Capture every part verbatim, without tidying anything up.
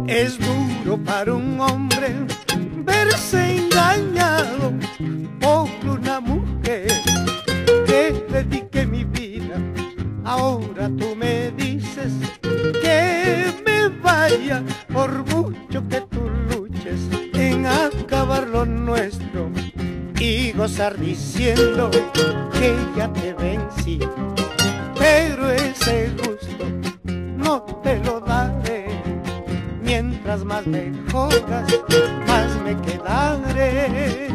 Es duro para un hombre verse engañado por una mujer que dedique mi vida. Ahora tú me dices que me vaya, por mucho que tú luches en acabar lo nuestro y gozar diciendo que ya te vencí. Pero ese gusto no te lo daré. Mientras más me jodas, más me quedaré.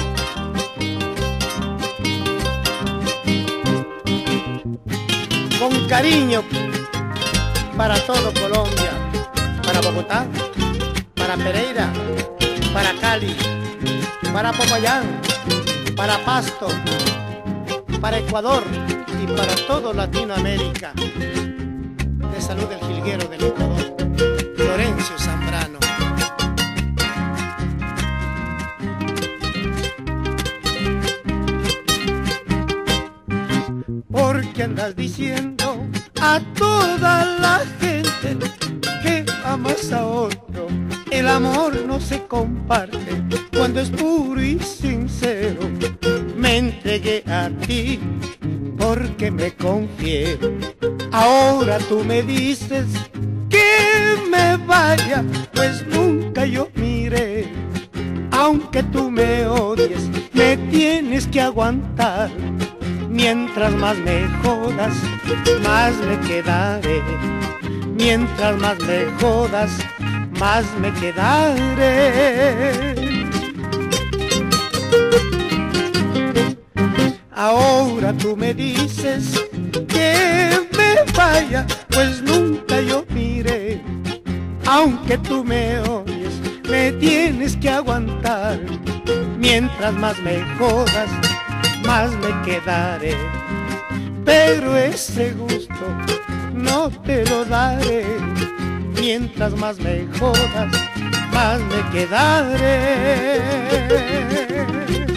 Con cariño para todo Colombia, para Bogotá, para Pereira, para Cali, para Popayán, para Pasto, para Ecuador y para todo Latinoamérica. De salud el jilguero del Ecuador, Florencio Zambrano. Porque andas diciendo a toda la gente que amas a otro. El amor no se comparte cuando es puro y sincero. Me entregué a ti porque me confié. Ahora tú me dices que me vaya, pues nunca yo miré. Aunque tú me odies, me tienes que aguantar. Mientras más me jodas, más me quedaré. Mientras más me jodas, más me quedaré. Ahora tú me dices que me vaya, pues nunca yo miré. Aunque tú me odies, me tienes que aguantar. Mientras más me jodas, más me quedaré. Pero ese gusto no te lo daré. Mientras más me jodas, más me quedaré.